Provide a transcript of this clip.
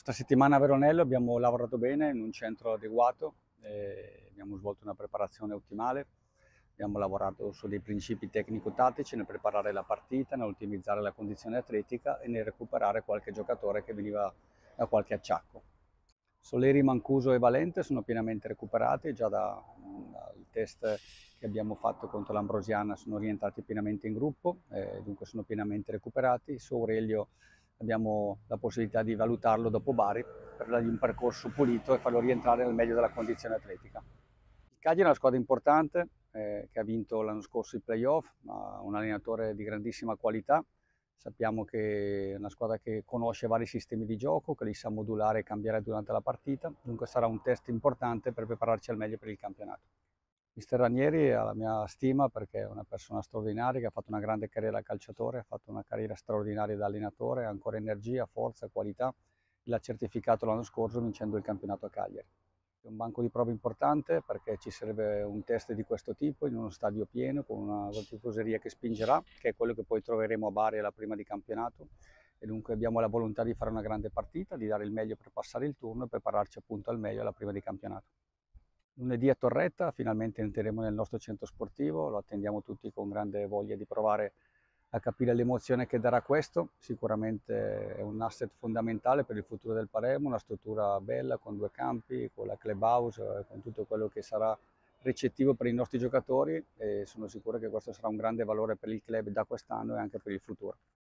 Questa settimana a Veronello abbiamo lavorato bene in un centro adeguato, abbiamo svolto una preparazione ottimale, abbiamo lavorato su dei principi tecnico-tattici nel preparare la partita, nell'ottimizzare la condizione atletica e nel recuperare qualche giocatore che veniva da qualche acciacco. Soleri, Mancuso e Valente sono pienamente recuperati, già dal test che abbiamo fatto contro l'Ambrosiana sono rientrati pienamente in gruppo, dunque sono pienamente recuperati. Su Aurelio abbiamo la possibilità di valutarlo dopo Bari per dargli un percorso pulito e farlo rientrare nel meglio della condizione atletica. Il Cagliari è una squadra importante che ha vinto l'anno scorso i playoff, ha un allenatore di grandissima qualità. Sappiamo che è una squadra che conosce vari sistemi di gioco, che li sa modulare e cambiare durante la partita, dunque sarà un test importante per prepararci al meglio per il campionato. Mister Ranieri ha la mia stima perché è una persona straordinaria che ha fatto una grande carriera da calciatore, ha fatto una carriera straordinaria da allenatore, ha ancora energia, forza, qualità e l'ha certificato l'anno scorso vincendo il campionato a Cagliari. È un banco di prova importante perché ci serve un test di questo tipo in uno stadio pieno con una tifoseria che spingerà, che è quello che poi troveremo a Bari alla prima di campionato e dunque abbiamo la volontà di fare una grande partita, di dare il meglio per passare il turno e prepararci appunto al meglio alla prima di campionato. Lunedì a Torretta finalmente entreremo nel nostro centro sportivo, lo attendiamo tutti con grande voglia di provare a capire l'emozione che darà questo. Sicuramente è un asset fondamentale per il futuro del Palermo, una struttura bella con due campi, con la clubhouse, con tutto quello che sarà ricettivo per i nostri giocatori e sono sicuro che questo sarà un grande valore per il club da quest'anno e anche per il futuro.